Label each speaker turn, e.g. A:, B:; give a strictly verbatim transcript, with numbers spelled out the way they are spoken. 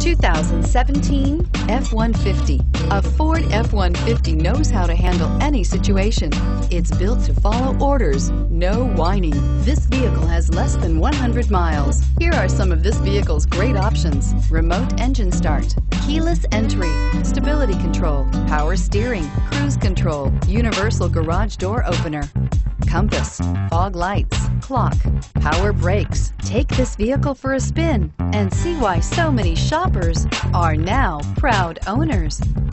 A: two thousand seventeen F one fifty. A Ford F one fifty knows how to handle any situation. It's built to follow orders, no whining. This vehicle has less than one hundred miles. Here are some of this vehicle's great options: remote engine start, keyless entry, stability control, power steering, cruise control, universal garage door opener, compass, fog lights, clock, power brakes. Take this vehicle for a spin and see why so many shoppers are now proud owners.